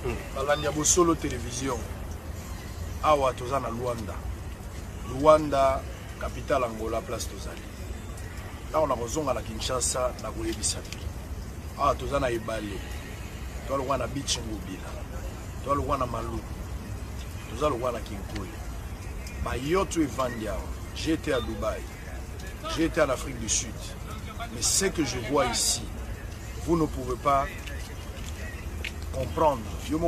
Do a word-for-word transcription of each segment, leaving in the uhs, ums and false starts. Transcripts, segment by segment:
balandi ya solo télévision awa toza na Luanda Luanda capitale Angola place tozali là on a kozonga na Kinshasa na koyebisa awa toza na ebale toza lokwa na beach ngobila toza lokwa na Malu toza lokwa na Kinkole bayoto evandi awa. J'ai été à Dubaï, j'ai été en Afrique du Sud, mais ce que je vois ici, vous ne pouvez pas comprendre.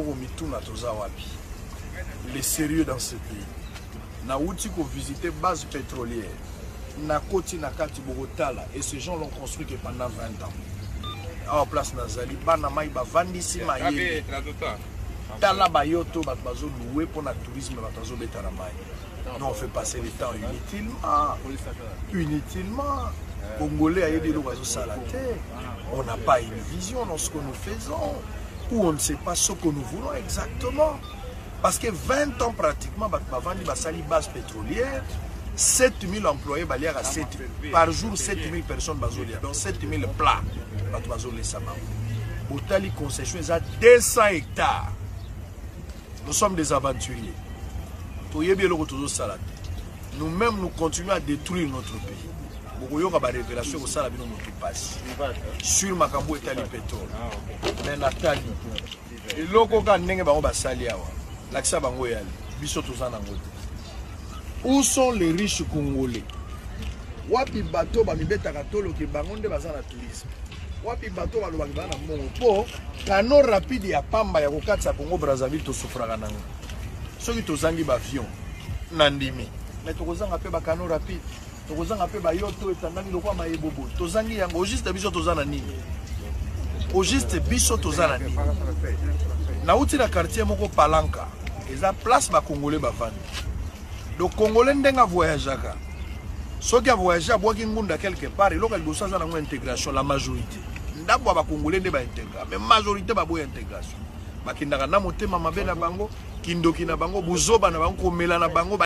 Le sérieux dans ce pays. Na outi ko visiter base pétrolière, na koti na kati Bogotala, et ces gens l'ont construit que pendant vingt ans. À la place Nazali, bana mai ba vandisi maye. Tala bayoto ba bazo louer pour le tourisme ba bazo betana mai. Non, on fait passer le temps inutilement. Inutilement. Congolais a aidé l'oiseau salaté. On n'a pas une vision dans ce que nous faisons. Ou on ne sait pas ce que nous voulons exactement. Parce que vingt ans pratiquement, Bavandi Basali base pétrolière, sept mille employés à sept, par jour sept mille personnes bazolia. Donc sept mille plats. Botali concession à deux cents hectares. Nous sommes des aventuriers. Nous-mêmes, nous continuons à détruire notre pays. Nous avons des révélations sur Makambo et Tali Pétrole. Mais Nathalie, et loko ka ndenge bango basali awa. Lakisa bango yali. Biso tozana ngote. Où sont les riches congolais? Wapi bateau ba mibeta katolo ki bango nde bazana tourisme. Wapi bateau ba lobaki bana mongo po canaux rapide ya pamba ya kokatsa Congo Brazzaville to sufraka nango. Soki tozangi ba avion nandimi mais tokozanga pe ba canaux rapide tokozanga pe ba yoto etandani lokwa mayebobo tozangi yango juste biso tozana nini au juste biso tozana nini na uti na quartier moko Palanka eza place ba congolais ba vandi donc congolais ndenga voyageaka soki a voyager abwaki ngunda quelque part iloka liboso aza nango intégration la majorité ndabo ba congolais nde ba intégrer mais majorité ba boya intégration bakindaka na motema mabe na bango kindoki na bango buzoba na bango komela na bango.